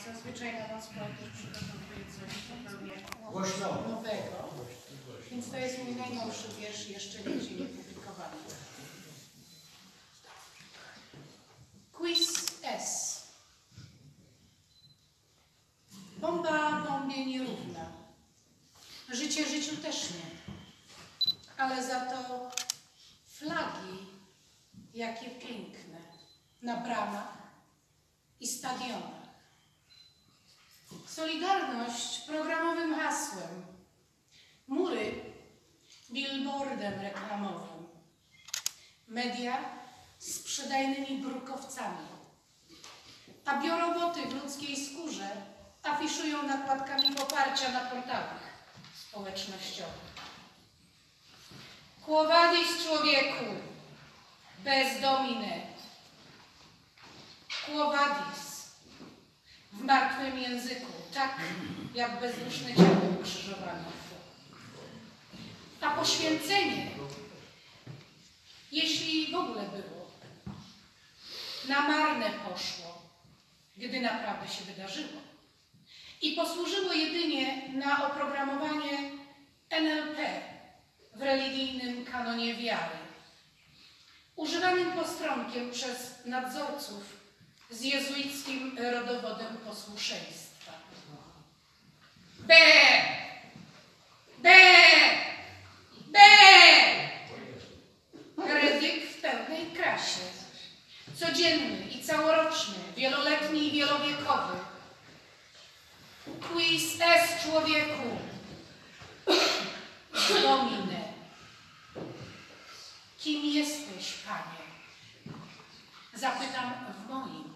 Zazwyczaj na noc też przygotowuję coś zupełnie Głośno. nowego. Więc to jest mój najnowszy wiersz, jeszcze nigdzie nie publikowany. Quiz S. Bomba bombie nierówna. Życie życiu też nie. Ale za to flagi, jakie piękne, na bramach i stadionach. Solidarność programowym hasłem. Mury billboardem reklamowym. Media sprzedajnymi brukowcami. A bioroboty w ludzkiej skórze afiszują nakładkami poparcia na portalach społecznościowych. Quo vadis człowieku, bez domine. Quo vadis, w martwym języku, tak jak bezduszne ciało ukrzyżowane. A poświęcenie, jeśli w ogóle było, na marne poszło, gdy naprawdę się wydarzyło. I posłużyło jedynie na oprogramowanie NLP w religijnym kanonie wiary, używanym postronkiem przez nadzorców z jezuickim rodowodem posłuszeństwa. B! B! B! Ryzyk w pełnej krasie. Codzienny i całoroczny, wieloletni i wielowiekowy. Quiz S człowieku. Domine. Kim jesteś, Panie? Zapytam w moim